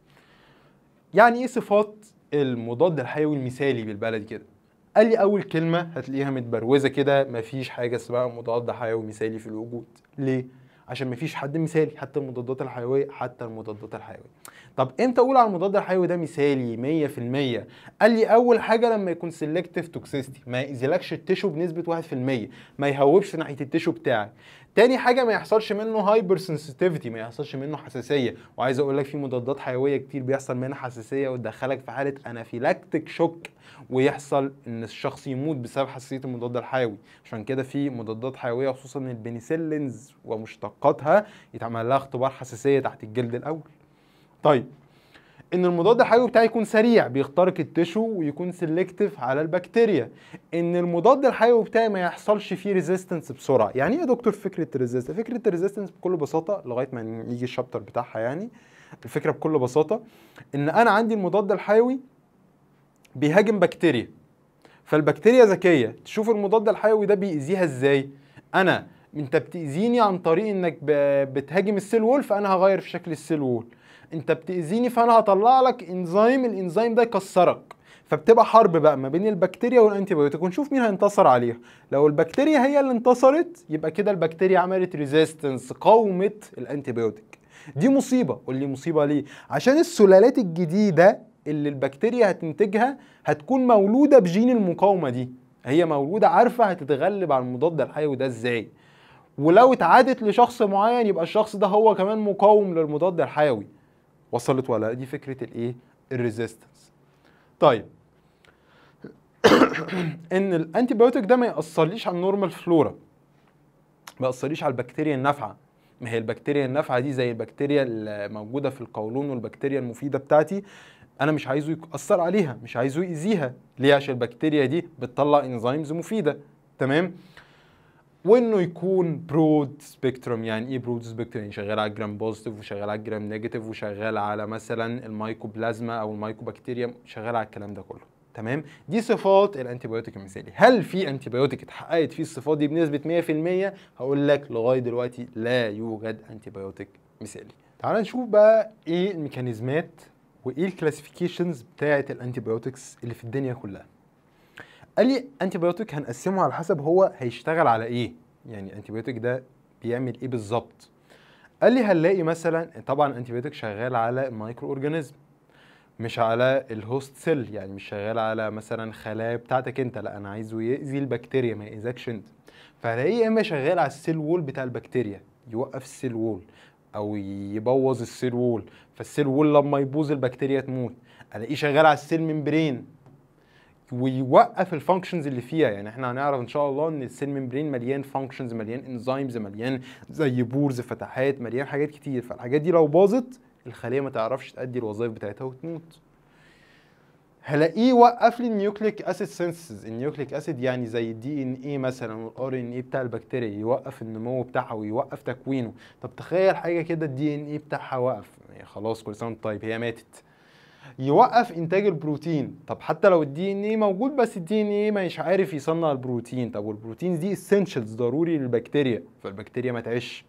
يعني ايه صفات المضاد الحيوي المثالي بالبلدي كده؟ قال لي اول كلمه هتلاقيها متبروزه كده، مفيش حاجه اسمها مضاد حيوي مثالي في الوجود. ليه؟ عشان مفيش حد مثالي، حتى المضادات الحيويه، حتى المضادات الحيويه. طب امتى اقول على المضاد الحيوي ده مثالي مية في المية؟ قال لي اول حاجه لما يكون سيلكتيف توكسيستي، ما يأذيلكش التشو بنسبه واحد في المية، ما يهوبش ناحيه التشو بتاعك. تاني حاجه ما يحصلش منه هايبر سنسيتيفيتي، ما يحصلش منه حساسيه. وعايز اقول لك في مضادات حيويه كتير بيحصل منها حساسيه وتدخلك في حاله انافيلاكتيك شوك، ويحصل ان الشخص يموت بسبب حساسيه المضاد الحيوي. عشان كده في مضادات حيويه خصوصا البنسلينز ومشتقاتها يتعمل لها اختبار حساسيه تحت الجلد الاول. طيب ان المضاد الحيوي بتاعي يكون سريع بيخترق التشو ويكون سيلكتيف على البكتيريا. ان المضاد الحيوي بتاعي ما يحصلش فيه ريزيستنس بسرعه. يعني ايه يا دكتور فكره الريزيستنس؟ فكره الريزيستنس بكل بساطه لغايه ما يجي الشابتر بتاعها، يعني الفكره بكل بساطه ان انا عندي المضاد الحيوي بيهاجم بكتيريا، فالبكتيريا ذكيه تشوف المضاد الحيوي ده بيأذيها ازاي. انا انت بتأذيني عن طريق انك بتهاجم السيل وول، فانا هغير في شكل السيل وول. انت بتأذيني فانا هطلع لك انزيم، الانزيم ده يكسرك. فبتبقى حرب بقى ما بين البكتيريا والانتيبيوتيك، ونشوف مين هينتصر عليها. لو البكتيريا هي اللي انتصرت يبقى كده البكتيريا عملت ريزيستنس، قاومت الانتيبيوتيك. دي مصيبه. قول لي مصيبه ليه؟ عشان السلالات الجديده اللي البكتيريا هتنتجها هتكون مولوده بجين المقاومه دي، هي مولوده عارفه هتتغلب على المضاد الحيوي ده ازاي. ولو اتعادت لشخص معين يبقى الشخص ده هو كمان مقاوم للمضاد الحيوي. وصلت ولا؟ دي فكره الايه؟ الريزيستنس. طيب ان الانتي بايوتيك ده ما ياثرليش على النورمال فلورا، ما ياثرليش على البكتيريا النافعه. ما هي البكتيريا النافعه دي زي البكتيريا الموجوده في القولون والبكتيريا المفيده بتاعتي، انا مش عايزه ياثر عليها، مش عايزه يأذيها. ليه؟ عشان البكتيريا دي بتطلع انزيمز مفيده. تمام. وانه يكون برود سبيكتروم. يعني ايه برود سبيكتروم؟ يعني شغال على الجرام بوزيتيف وشغال على الجرام نيجاتيف وشغال على مثلا المايكوبلازما او المايكوبكتيريا، شغال على الكلام ده كله. تمام. دي صفات الانتي بايوتيك المثالي. هل في انتي بايوتيك اتحققت فيه الصفات دي بنسبه مية في المية؟ هقول لك لغايه دلوقتي لا يوجد انتي بايوتيك مثالي. تعال نشوف بقى ايه الميكانيزمات وايه الكلاسيفيكيشنز بتاعه الانتي بايوتكس اللي في الدنيا كلها. قال لي انتي بايوتيك هنقسمه على حسب هو هيشتغل على ايه، يعني الانتي بايوتيك ده بيعمل ايه بالظبط. قال لي هنلاقي مثلا طبعا الانتي بايوتيك شغال على المايكرو اورجانيزم، مش على الهوست سيل، يعني مش شغال على مثلا خلايا بتاعتك انت، لا انا عايزه يأذي البكتيريا ما يأذكش انت. فهلاقيه يا اما شغال على السيل وول بتاع البكتيريا، يوقف السيل وول او يبوظ السيل وول، فالسيل وول لما يبوظ البكتيريا تموت. الاقيه شغال على السيل ممبرين ويوقف الفانكشنز اللي فيها. يعني احنا هنعرف ان شاء الله ان السيل ممبرين مليان فانكشنز، مليان انزيمز، مليان زي بورز، فتحات، مليان حاجات كتير، فالحاجات دي لو باظت الخليه ما تعرفش تأدي الوظائف بتاعتها وتموت. هلاقيه وقف لي النيوكليك اسيد سينثيسيس. النيوكليك اسيد يعني زي الدي ان اي مثلا والار ان اي بتاع البكتيريا، يوقف النمو بتاعها ويوقف تكوينه. طب تخيل حاجه كده الدي ان اي بتاعها وقف، يعني خلاص كل سنه وانت طيب هي ماتت. يوقف انتاج البروتين. طب حتى لو الدي ان اي موجود بس الدي ان اي مش عارف يصنع البروتين، طب والبروتين دي اسينشالز ضروري للبكتيريا، فالبكتيريا ما تعيش.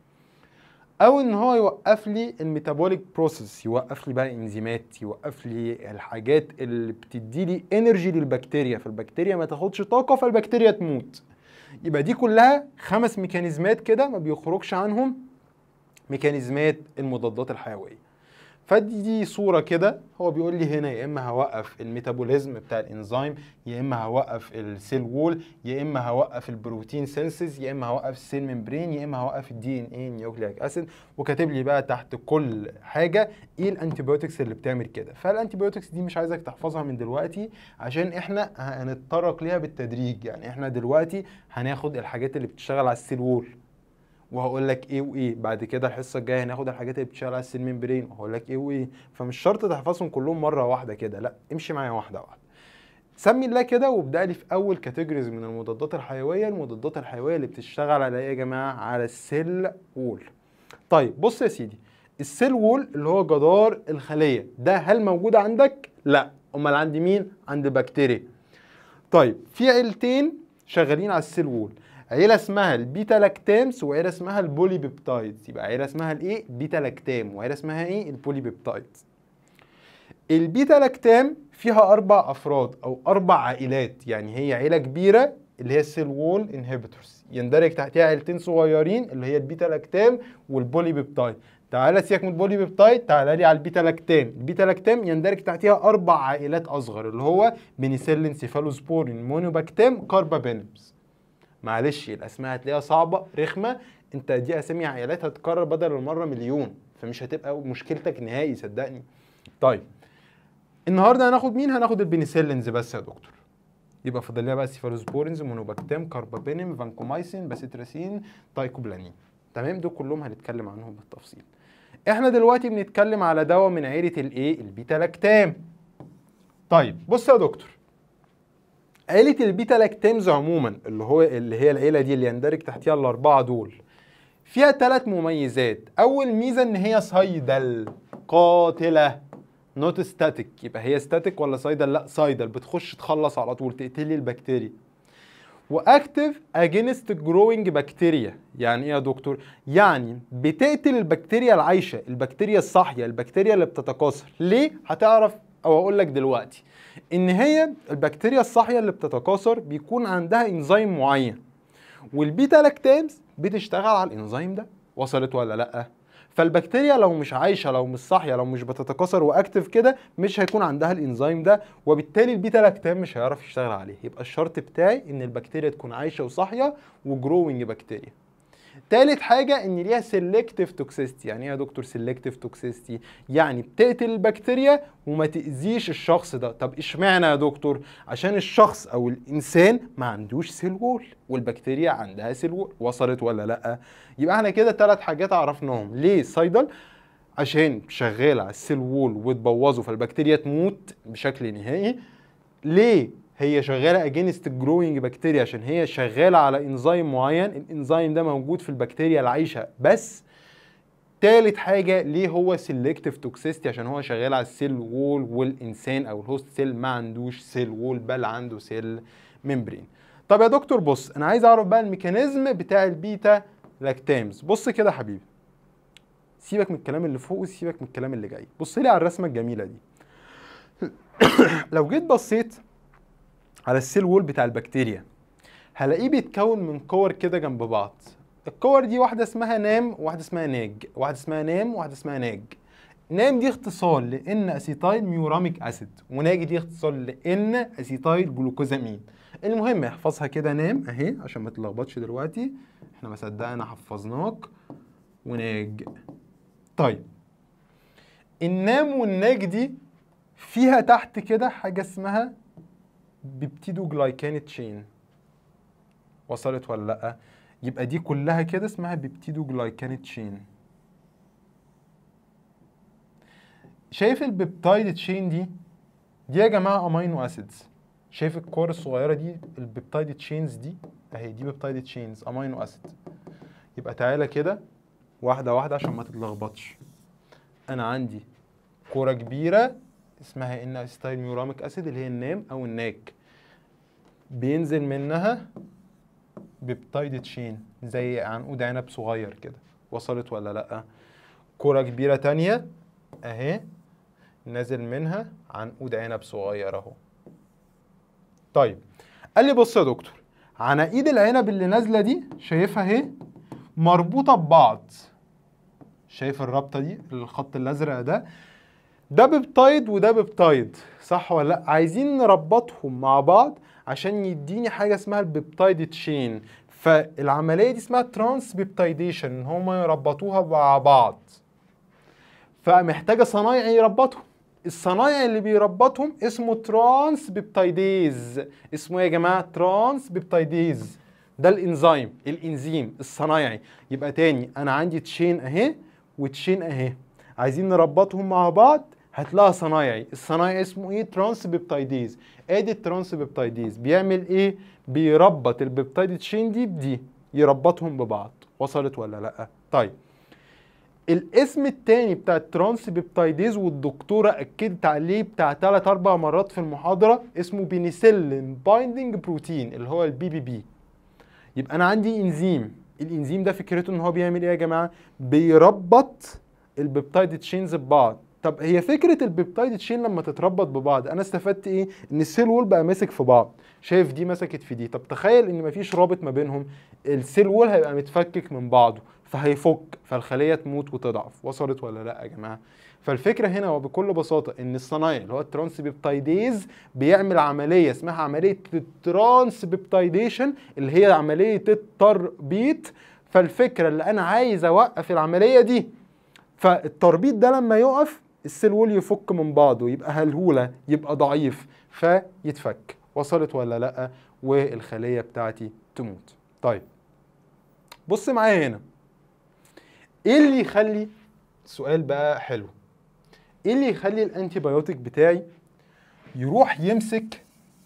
او ان هو يوقف لي الميتابوليك بروسيس، يوقف لي بقى انزيمات، يوقف لي الحاجات اللي بتدي لي انرجي للبكتيريا، فالبكتيريا ما تاخدش طاقه فالبكتيريا تموت. يبقى دي كلها خمس ميكانيزمات كده ما بيخرجش عنهم ميكانيزمات المضادات الحيويه. فدي دي صوره كده، هو بيقول لي هنا يا اما هوقف الميتابوليزم بتاع الانزيم، يا اما هوقف السيل وول، يا اما هوقف البروتين سينسز، يا اما هوقف السيل ممبرين، يا اما هوقف الدي ان اي نيوكليك اسيد. وكاتب لي بقى تحت كل حاجه ايه الانتيبيوتكس اللي بتعمل كده. فالانتيبيوتكس دي مش عايزك تحفظها من دلوقتي عشان احنا هنتطرق ليها بالتدريج. يعني احنا دلوقتي هناخد الحاجات اللي بتشتغل على السيل وول وهقول لك ايه وايه، بعد كده الحصه الجايه هناخد الحاجات اللي بتشتغل على السيل ممبرين وهقول لك ايه وايه. فمش شرط تحفظهم كلهم مره واحده كده، لا امشي معايا واحده واحده. سمي الله كده وابدا لي في اول كاتيجوريز من المضادات الحيويه. المضادات الحيويه اللي بتشتغل على ايه يا جماعه؟ على السيل وول. طيب بص يا سيدي، السيل وول اللي هو جدار الخليه ده هل موجود عندك؟ لا. امال عند مين؟ عند البكتيريا. طيب في عيلتين شغالين على السيل وول، عيله اسمها البيتا لاكتامز وعيله اسمها البولي بيبتايدز. يبقى عيله اسمها الايه؟ بيتا لاكتام، وعيله اسمها ايه؟ البولي بيبتايدز. البيتا لاكتام فيها اربع افراد او اربع عائلات، يعني هي عيله كبيره اللي هي السيل وول انهبيتورز، يندرج تحتها عيلتين صغيرين اللي هي البيتا لاكتام والبولي بيبتايد. تعالى سيبك من البولي بيبتايد، تعالى لي على البيتا لاكتام. البيتا لاكتام يندرج تحتها اربع عائلات اصغر اللي هو بنيسيلين، سيفالوسبورين، مونوباكتام، كاربابينمز. معلش الاسماء هتلاقيها صعبه رخمه، انت دي اسامي عائلات هتتكرر بدل المره مليون، فمش هتبقى مشكلتك نهائي صدقني. طيب النهارده هناخد مين؟ هناخد البنسلينز بس يا دكتور. يبقى فاضل لنا بقى سيفالوسبورينز، مونوباكتام، كاربابينم، فانكومايسين، باسيتراسين، تايكوبلانين. تمام، دول كلهم هنتكلم عنهم بالتفصيل. احنا دلوقتي بنتكلم على دواء من عيله الايه؟ البيتا لاكتام. طيب بص يا دكتور، عيله البيتا لاكتامز عموما اللي هو اللي هي العيله دي اللي يندرج تحتها الاربعه دول، فيها ثلاث مميزات. اول ميزه ان هي صيدل قاتله، نوت ستاتيك. يبقى هي ستاتيك ولا صيدل؟ لا صيدل، بتخش تخلص على طول، تقتلي البكتيريا. واكتف اجينست جروينج بكتيريا. يعني ايه يا دكتور؟ يعني بتقتل البكتيريا العايشه، البكتيريا الصاحيه، البكتيريا اللي بتتكاثر. ليه؟ هتعرف او اقول لك دلوقتي. ان هي البكتيريا الصاحيه اللي بتتكاثر بيكون عندها انزيم معين، والبيتا لاكتامز بتشتغل على الانزيم ده. وصلت ولا لا؟ فالبكتيريا لو مش عايشه، لو مش صاحيه، لو مش بتتكاثر واكتف كده، مش هيكون عندها الانزيم ده، وبالتالي البيتا لاكتام مش هيعرف يشتغل عليه. يبقى الشرط بتاعي ان البكتيريا تكون عايشه وصاحيه وجروينج بكتيريا. تالت حاجة ان ليها سيلكتيف توكسيستي. يعني ايه يا دكتور سيلكتيف توكسيستي؟ يعني بتقتل البكتيريا وما تأذيش الشخص ده. طب اشمعنى يا دكتور؟ عشان الشخص او الانسان ما عندوش سيل وول والبكتيريا عندها سيل وول. وصلت ولا لا؟ يبقى احنا كده ثلاث حاجات عرفناهم. ليه الصيدل؟ عشان شغال على السيل وول وتبوظه فالبكتيريا تموت بشكل نهائي. ليه هي شغاله اجينست الجروينج بكتيريا؟ عشان هي شغاله على انزيم معين، الانزيم ده موجود في البكتيريا العايشه بس. تالت حاجه ليه هو سيلكتيف توكسيستي؟ عشان هو شغال على السيل وول والانسان او الهوست سيل ما عندوش سيل وول بل عنده سيل ممبرين. طب يا دكتور بص، انا عايز اعرف بقى الميكانيزم بتاع البيتا لاكتامز. بص كده يا حبيبي، سيبك من الكلام اللي فوق وسيبك من الكلام اللي جاي. بص لي على الرسمه الجميله دي. لو جيت بصيت على السيل وول بتاع البكتيريا هلاقيه بيتكون من كور كده جنب بعض. الكور دي واحده اسمها نام وواحده اسمها ناج، واحده اسمها نام وواحده اسمها ناج. نام دي اختصار لان اسيتايل ميوراميك اسيد، وناج دي اختصار لان اسيتايل جلوكوزامين. المهم احفظها كده، نام اهي عشان ما تتلخبطش دلوقتي، احنا ما صدقنا حفظناك، وناج. طيب النام والناج دي فيها تحت كده حاجه اسمها بيبتيدو جلايكان تشين. وصلت ولا لا؟ يبقى دي كلها كده اسمها بيبتيدو جلايكان تشين. شايف البيبتايد تشين دي؟ دي يا جماعه امينو اسيدز. شايف الكور الصغيره دي البيبتايد تشينز دي اهي، دي بيبتايد تشينز امينو اسيد. يبقى تعالى كده واحده واحده عشان ما تتلخبطش. انا عندي كوره كبيره اسمها ان اسيتايل ميوراميك اسيد اللي هي النام او الناك، بينزل منها بيبتايد تشين زي عنقود عنب صغير كده. وصلت ولا لا؟ كرة كبيرة تانية اهي نازل منها عنقود عنب صغير اهو. طيب قال لي بص يا دكتور، عناقيد العنب اللي نازلة دي شايفها اهي مربوطة ببعض. شايف الرابطة دي الخط الازرق ده؟ ده بيبتايد وده بيبتايد، صح ولا لا؟ عايزين نربطهم مع بعض عشان يديني حاجه اسمها البيبتايد تشين. فالعمليه دي اسمها ترانس بيبتايديشن، ان هما يربطوها مع بعض. فمحتاجه صنايعي يربطهم. الصنايعي اللي بيربطهم اسمه ترانس بيبتايديز. اسمه ايه يا جماعه؟ ترانس بيبتايديز. ده الانزيم الانزيم الصنايعي. يبقى تاني انا عندي تشين اهي وتشين اهي، عايزين نربطهم مع بعض، هتلاقي صنايعي. الصنايعي اسمه ايه؟ ترانس بيبتايديز. ادي الترانس بيبتايديز بيعمل ايه؟ بيربط البيبتايد تشين دي بدي، يربطهم ببعض. وصلت ولا لا؟ طيب الاسم التاني بتاع الترانس بيبتايديز والدكتوره اكدت عليه بتاع ثلاث اربع مرات في المحاضره، اسمه بينيسيلين بايندينج بروتين اللي هو البي بي بي. يبقى انا عندي انزيم، الانزيم ده فكرته ان هو بيعمل ايه يا جماعه؟ بيربط البيبتايد تشينز ببعض. طب هي فكره البيبتايد تشين لما تتربط ببعض انا استفدت ايه؟ ان السيل وول بقى ماسك في بعض. شايف دي مسكت في دي. طب تخيل ان مفيش رابط ما بينهم، السيل وول هيبقى متفكك من بعضه فهيفك فالخليه تموت وتضعف. وصلت ولا لا يا جماعه؟ فالفكره هنا وبكل بساطه ان الصنايعي اللي هو الترانس بيبتايديز بيعمل عمليه اسمها عمليه الترانس بيبتايديشن اللي هي عمليه التربيط. فالفكره اللي انا عايز اوقف العمليه دي، فالتربيط ده لما يقف السيل وول يفك من بعضه، يبقى هلهوله، يبقى ضعيف فيتفك. وصلت ولا لا؟ والخليه بتاعتي تموت. طيب بص معايا هنا، ايه اللي يخلي، سؤال بقى حلو، ايه اللي يخلي الانتي بايوتيك بتاعي يروح يمسك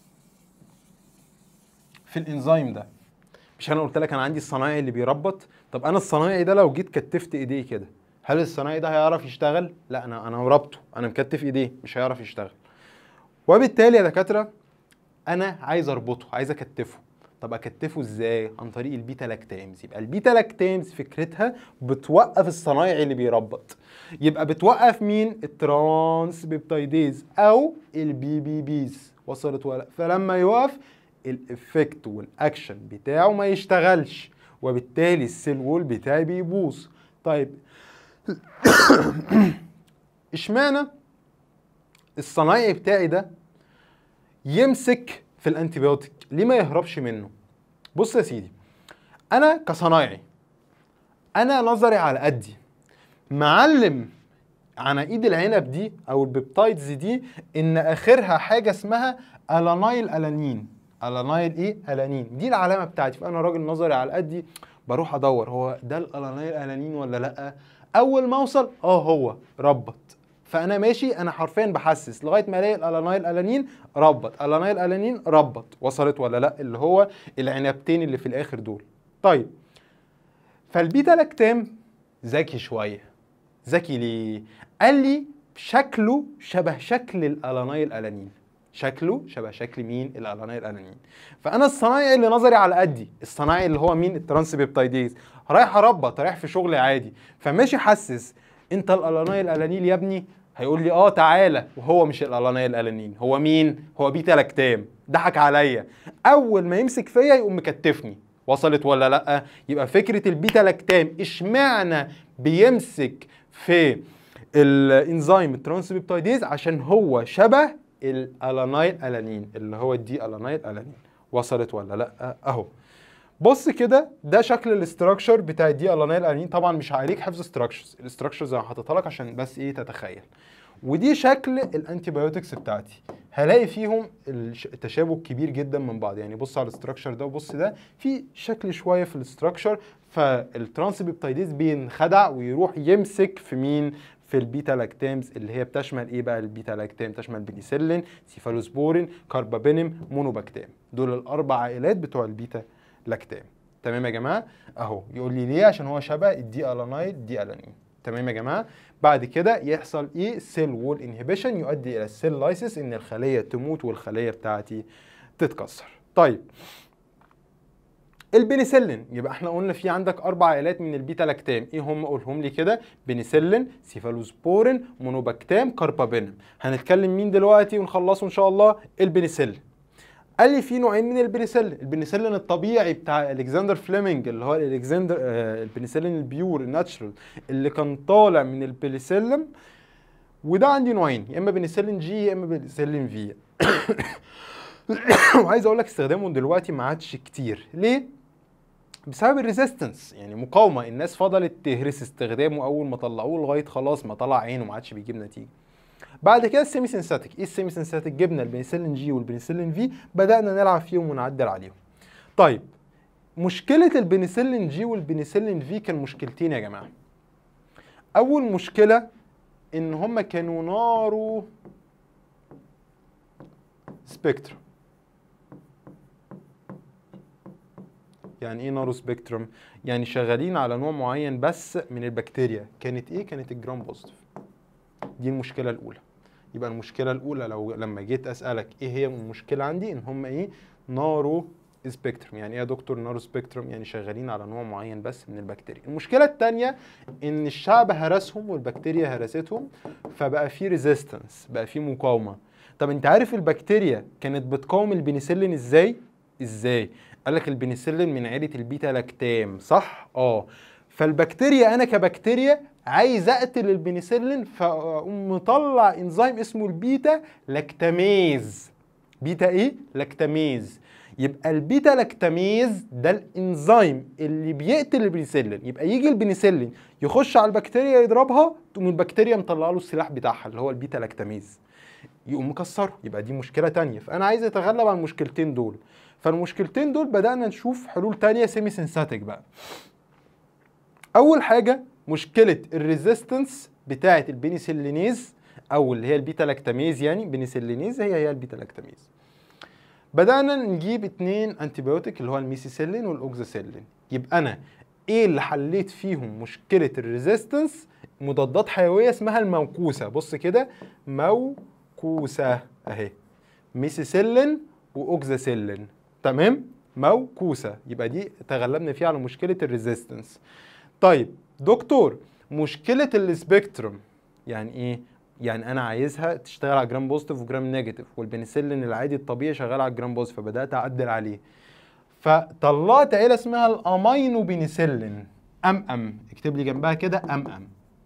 في الانزيم ده؟ مش انا قلت لك انا عندي الصنايعي اللي بيربط؟ طب انا الصنايعي ده لو جيت كتفت ايديه كده، هل الصنايعي ده هيعرف يشتغل؟ لا، انا انا رابطه، انا مكتف ايديه، مش هيعرف يشتغل. وبالتالي يا دكاتره انا عايز اربطه، عايز اكتفه. طب اكتفه ازاي؟ عن طريق البيتا لاكتامز. يبقى البيتا لاكتامز فكرتها بتوقف الصنايعي اللي بيربط. يبقى بتوقف مين؟ الترانس بيبتايديز او البي بي بيز. وصلت ولا؟ فلما يوقف الافكت والاكشن بتاعه ما يشتغلش، وبالتالي السيل وول بتاعي بيبوظ. طيب اشمعنى الصنايعي بتاعي ده يمسك في الانتيبيوتيك؟ ليه ما يهربش منه؟ بص يا سيدي، انا كصنايعي انا نظري على قدي، معلم عناقيد العنب دي او البيبتايدز دي ان اخرها حاجه اسمها الانايل الانين. الانايل ايه؟ الانين، دي العلامه بتاعتي. فانا راجل نظري على قدي بروح ادور هو ده الالانايل الانين ولا لا. اول ما اوصل اه هو ربط، فانا ماشي انا حرفيا بحسس لغايه ما الاقي الالانايل الانين ربط، الانايل الانين ربط. وصلت ولا لا؟ اللي هو العنبتين اللي في الاخر دول. طيب فالبيتا لاكتام ذكي شويه. ذكي ليه؟ قال لي شكله شبه شكل الالانايل الانين. شكله شبه شكل مين؟ الالانايل الانين. فانا الصنايعي اللي نظري على قدي، الصنايعي اللي هو مين؟ الترانس بيبتايديز، رايح اربط، رايح في شغل عادي، فماشي حسس انت الالانايل الانين يا ابني؟ هيقول لي اه تعالى، وهو مش الالانايل الانين، هو مين؟ هو بيتا لاكتام. ضحك عليا. اول ما يمسك فيا يقوم مكتفني. وصلت ولا لا؟ يبقى فكره البيتا لاكتام اشمعنى بيمسك في الانزيم الترانس بيبتايديز؟ عشان هو شبه الالانايل الانين اللي هو الدي الانايل الانين. وصلت ولا لا؟ اهو بص كده، ده شكل الاستراكشر بتاع الدي الانايل الانين. طبعا مش هعليك حفظ استراكشرز، الاستراكشرز انا حاططها لك عشان بس ايه تتخيل. ودي شكل الانتي بايوتكس بتاعتي، هلاقي فيهم التشابه كبير جدا من بعض. يعني بص على الاستراكشر ده وبص ده، في شكل شويه في الاستراكشر، فالترانس بيبتايديز بينخدع ويروح يمسك في مين؟ في البيتا لاكتامز اللي هي بتشمل ايه بقى؟ البيتا لاكتام تشمل بنيسيلين، سيفالوسبورين، كاربابينم، مونوباكتام. دول الاربع عائلات بتوع البيتا لاكتام. تمام يا جماعه؟ اهو يقول لي ليه؟ عشان هو شبه الدي الانايل دي الانين. تمام يا جماعه؟ بعد كده يحصل ايه؟ سيل وول انهبيشن يؤدي الى السيل لايسيس، ان الخليه تموت والخليه بتاعتي تتكسر. طيب البنسلين، يبقى احنا قلنا في عندك اربع عائلات من البيتا لاكتام، ايه هم؟ قولهم لي كده. بنسلين، سيفالوسبورين، مونوباكتام، كاربابينم. هنتكلم مين دلوقتي ونخلصه ان شاء الله؟ البنسلين. قال لي في نوعين من البنسلين، البنسلين الطبيعي بتاع الكسندر فليمنج اللي هو الكسندر آه البنسلين البيور الناتشرال اللي كان طالع من البنسلين، وده عندي نوعين، يا اما بنسلين جي يا اما بنسلين في. وعايز اقول لك استخدامه دلوقتي ما عادش كتير. ليه؟ بسبب الريزيستنس، يعني مقاومه. الناس فضلت تهرس استخدامه اول ما طلعوه لغايه خلاص ما طلع عينه ما عادش بيجيب نتيجه. بعد كده السيمي سينثيتك، ايه السيمي سينثيتك؟ جبنا البنسلين جي والبنسلين في، بدانا نلعب فيهم ونعدل عليهم. طيب مشكله البنسلين جي والبنسلين في كان مشكلتين يا جماعه. اول مشكله ان هم كانوا نارو سبيكترم. يعني ايه نارو سبيكترم؟ يعني شغالين على نوع معين بس من البكتيريا. كانت ايه؟ كانت الجرام بوزيتيف. دي المشكله الاولى. يبقى المشكله الاولى لو لما جيت اسالك ايه هي المشكله عندي، ان هم ايه؟ نارو سبيكترم. يعني ايه يا دكتور نارو سبيكترم؟ يعني شغالين على نوع معين بس من البكتيريا. المشكله الثانيه ان الشعب هرسهم والبكتيريا هرستهم، فبقى في ريزيستنس، بقى في مقاومه. طب انت عارف البكتيريا كانت بتقاوم البنسلين ازاي؟ ازاي؟ قال لك البنسلين من عيله البيتا لاكتام، صح؟ اه. فالبكتيريا انا كبكتيريا عايز اقتل البنسلين، فاقوم مطلع انزيم اسمه البيتا لاكتاميز. بيتا ايه؟ لاكتاميز. يبقى البيتا لاكتاميز ده الانزيم اللي بيقتل البنسلين. يبقى يجي البنسلين يخش على البكتيريا يضربها، تقوم البكتيريا مطلع له السلاح بتاعها اللي هو البيتا لاكتاميز، يقوم مكسره. يبقى دي مشكله تانية. فانا عايز اتغلب على المشكلتين دول. فالمشكلتين دول بدانا نشوف حلول تانية سيمي سينثيتك بقى. اول حاجه مشكله الريزيستنس بتاعه البنسلينيز او اللي هي البيتا لاكتاميز، يعني بنسلينيز هي هي البيتا لاكتاميز. بدانا نجيب اتنين انتيبيوتيك اللي هو الميسيسيلين والاوكزاسيلين. يبقى انا ايه اللي حليت فيهم مشكله الريزيستنس؟ مضادات حيويه اسمها الموكوسه. بص كده، موكوسه اهي، ميسيسيلين واوكزاسيلين. تمام؟ موكوسه. يبقى دي تغلبنا فيها على مشكله الريزيستنس. طيب دكتور مشكله السبيكتروم يعني ايه؟ يعني انا عايزها تشتغل على جرام بوزيتيف وجرام نيجاتيف، والبنسلين العادي الطبيعي شغال على الجرام بوزيتيف، فبدات اعدل عليه. فطلعت عيله اسمها الامينو بنسلين، ام ام، اكتب لي جنبها كده ام ام.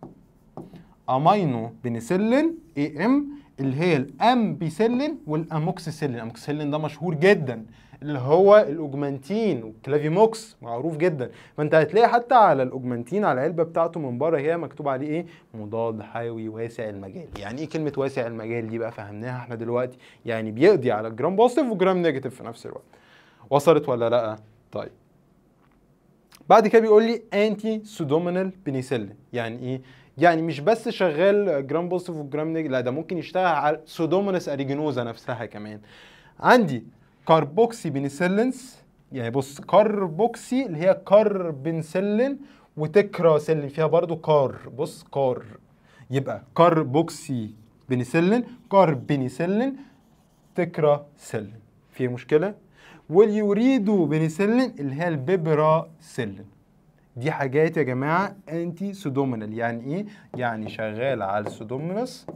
امينو بنسلين اي ام، اللي هي الامبيسلين والاموكسيسيلين. الاموكسيسيلين ده مشهور جدا، اللي هو الاوجمانتين والكلافيموكس معروف جدا. فانت هتلاقي حتى على الاوجمانتين على العلبه بتاعته من بره هي مكتوب عليه ايه؟ مضاد حيوي واسع المجال. يعني ايه كلمه واسع المجال دي بقى؟ فهمناها احنا دلوقتي، يعني بيقضي على الجرام بوزيتيف وجرام نيجاتيف في نفس الوقت. وصلت ولا لا؟ طيب بعد كده بيقول لي انتي سودومينال بنسلين. يعني ايه؟ يعني مش بس شغال جرام بوزيتيف وجرام نيجاتيف، لا ده ممكن يشتغل على سودوموناس اريجينوزا نفسها كمان. عندي كاربوكسي بنسلينز، يعني بص كاربوكسي اللي هي كاربنسلين وتكراسلين فيها برضو كار، بص كار، يبقى كاربوكسي بنسلين كاربنسلين تكراسلين، في مشكلة؟ واليوريدو بنسلين اللي هي البيبراسلين. دي حاجات يا جماعة انتي سودومينال. يعني ايه؟ يعني شغال على السودوموناس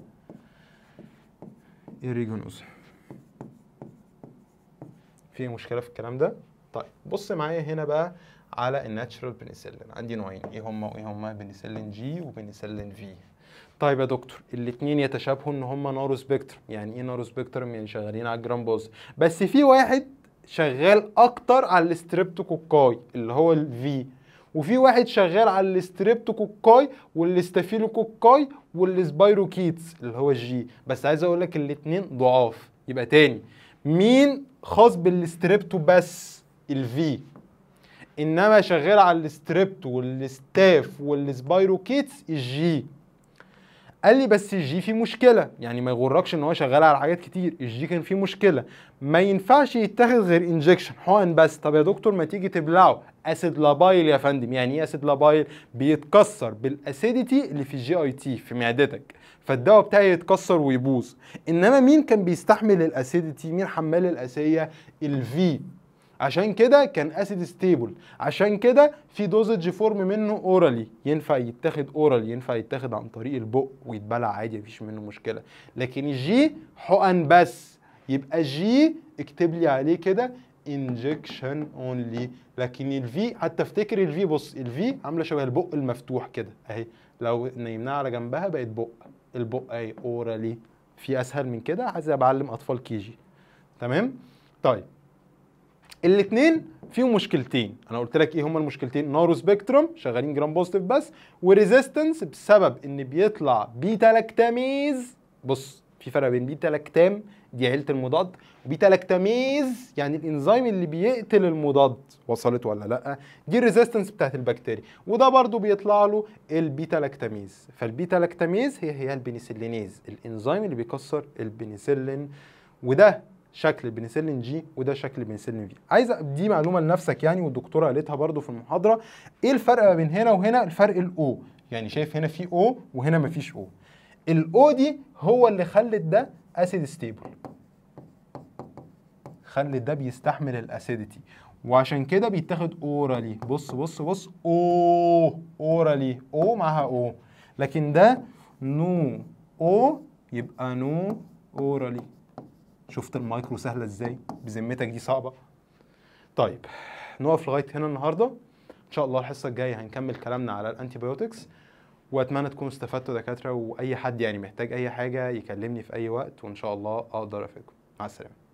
إيريجونوس. في مشكلة في الكلام ده؟ طيب بص معايا هنا بقى على الناتشرال بنسلين. عندي نوعين، ايه هما وايه هما؟ بنسلين جي وبنسلين في. طيب يا دكتور الاثنين يتشابهوا ان هما نارو سبيكترم. يعني ايه نارو سبيكترم؟ يعني شغالين على الجرام بوز، بس في واحد شغال اكتر على الستريبتوكوكاي اللي هو الفي، وفي واحد شغال على الستريبتوكوكاي والستافيلوكوكاي والسبايروكيتس اللي هو الجي. بس عايز اقول لك الاثنين ضعاف. يبقى تاني، مين خاص بالستريبتو؟ بس الفي، انما شغال على الستريبتو والستاف والسبايروكيتس الجي. قال لي بس الجي فيه مشكله، يعني ما يغركش ان هو شغال على حاجات كتير، الجي كان فيه مشكله، ما ينفعش يتاخد غير انجكشن حقن بس. طب يا دكتور ما تيجي تبلعه؟ اسيد لابايل يا فندم. يعني ايه اسيد لابايل؟ بيتكسر بالاسيديتي اللي في الجي اي تي في معدتك، فالدواء بتاعي يتكسر ويبوظ. انما مين كان بيستحمل الاسيديتي؟ مين حمال الاسيه؟ الفي. عشان كده كان اسيد ستيبل، عشان كده في دوزج فورم منه اورالي، ينفع يتاخد اورالي، ينفع يتاخد عن طريق البق ويتبلع عادي مفيش منه مشكله. لكن الجي حقن بس، يبقى جي اكتب لي عليه كده انجكشن اونلي. لكن الفي حتى افتكر الفي، بص الفي عامله شبه البق المفتوح كده اهي، لو نيمناها على جنبها بقت بق، البق اهي اورالي. في اسهل من كده؟ عايز بعلم اطفال كيجي. تمام؟ طيب الاثنين فيهم مشكلتين، انا قلت لك ايه هما المشكلتين؟ نارو سبيكتروم شغالين جرام بوزيتيف بس، وريزيستنس بسبب ان بيطلع بيتا لاكتاميز. بص في فرق بين بيتا لاكتام دي عيله المضاد، وبيتا لاكتاميز يعني الانزيم اللي بيقتل المضاد. وصلت ولا لا؟ دي الريزيستنس بتاعت البكتيريا، وده برضو بيطلع له البيتا لاكتاميز. فالبيتا لاكتاميز هي هي البنسلينيز، الانزيم اللي بيكسر البنسلين، وده شكل البنسلين جي وده شكل البنسلين في. عايز دي معلومه لنفسك يعني، والدكتوره قالتها برضو في المحاضره. ايه الفرق ما بين هنا وهنا؟ الفرق الاو، يعني شايف هنا في او وهنا مفيش او. الاو دي هو اللي خلت ده اسيد ستيبل، خلت ده بيستحمل الاسيديتي، وعشان كده بيتاخد اورالي. بص بص بص او اورالي، او معاها او. لكن ده نو او، يبقى نو اورالي. شفت المايكرو سهله ازاي؟ بذمتك دي صعبه؟ طيب نقف لغايه هنا النهارده، ان شاء الله الحصه الجايه هنكمل كلامنا على الانتي بايوتكس. واتمنى تكونوا استفدتوا دكاتره، واي حد يعني محتاج اي حاجه يكلمني في اي وقت، وان شاء الله اقدر افيدكم. مع السلامه.